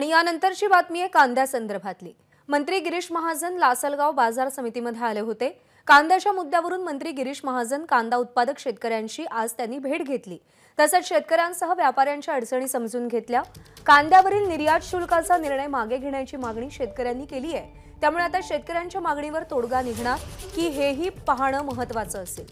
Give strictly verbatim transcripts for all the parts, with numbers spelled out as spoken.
आणि यानंतरची बातमी आहे कांद्या संदर्भातली। मंत्री गिरीश महाजन लासलगाव बाजार समितीमध्ये आले होते। कांद्याच्या मुद्द्यावरून मंत्री गिरीश महाजन कांदा उत्पादक शेतकऱ्यांशी आज त्यांनी भेट घेतली। तसंच शेतकऱ्यांसह व्यापाऱ्यांच्या अडचणी समजून घेतल्या। कांद्यावरील निर्यात शुल्काचा निर्णय मागे घेण्याची मागणी शेतकऱ्यांनी केली आहे। त्यामुळे आता शेतकऱ्यांच्या मागणीवर तोडगा निघणार की हेही पाहणं महत्त्वाचं असेल।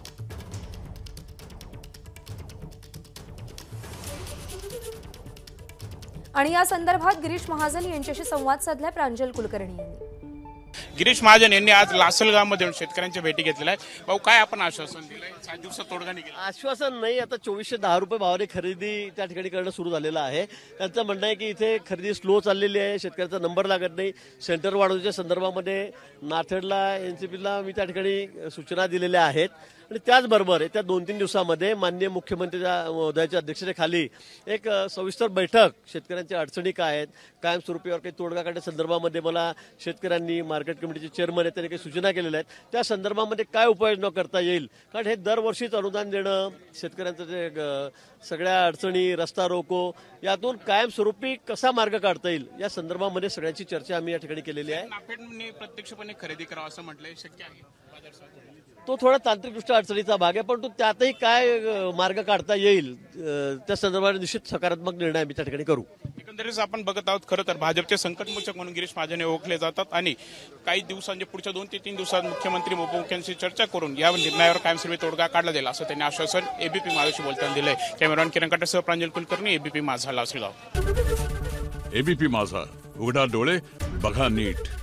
आणि या संदर्भात गिरीश महाजन यांच्याशी संवाद साधलाय प्रांजल कुलकर्णी यांनी। गिरीश महाजन यांनी आज लासलगावमध्ये शेतकऱ्यांच्या भेटी घेतलेल्या आहेत। भाऊ, काय आपण आश्वासन दिलंय? सात दिवसात तोडगा निघेल? आश्वासन नाही, आता चोवीसशे दहा रुपये भावाने खरेदी त्या ठिकाणी करणं सुरू झालेलं आहे। त्यांचं म्हणणं आहे की इथे खरेदी स्लो चाललेली आहे, शेतकऱ्याचा नंबर लागत नाही। सेंटर वाढवण्याच्या संदर्भामध्ये नाथेडला एनसीपीला मी त्या ठिकाणी सूचना दिलेल्या आहेत आणि त्याचबरोबर येत्या दोन तीन दिवसामध्ये माननीय मुख्यमंत्र्यांच्या महोदयाच्या अध्यक्षतेखाली एक सविस्तर बैठक शेतकऱ्यांच्या अडचणी काय आहेत, कायमस्वरूपीवर काही तोडगा काढण्याच्या संदर्भामध्ये मला शेतकऱ्यांनी मार्केट कमिटीचे चेअरमन आहेत त्यांनी काही सूचना केलेल्या आहेत। त्या संदर्भामध्ये काय उपाययोजना करता येईल, कारण हे दरवर्षीच अनुदान देणं, शेतकऱ्यांचं जे सगळ्या अडचणी, रस्ता रोको यातून कायमस्वरूपी कसा मार्ग काढता येईल या संदर्भामध्ये सगळ्यांची चर्चा आम्ही या ठिकाणी केलेली आहे। नाफेडने प्रत्यक्षपणे खरेदी करावं असं म्हटलंय, शक्य आहे? तो थोडा तांत्रिकदृष्ट्या अडचणीचा भाग आहे, परंतु त्यातही काय मार्ग काढता येईल त्या संदर्भात निश्चित सकारात्मक निर्णय आम्ही त्या ठिकाणी करू। एकंदरीत आपण बघत आहोत, खरं तर भाजपचे संकटमोचक म्हणून गिरीश महाजन हे ओळखले जातात आणि काही दिवसांच्या पुढच्या दोन ते तीन दिवसात मुख्यमंत्री उपमुख्यमंत्र्यांशी चर्चा करून या निर्णयावर कायमस्वरूपी तोडगा काढला जाईल असं त्यांनी आश्वासन एबीपी माझाशी बोलताना दिलंय। कॅमेरामॅन किरण काटेसह प्रांजल कुलकर्णी, एबीपी माझा, लासलगाव। एबीपी माझा, उघडा डोळे बघा नीट।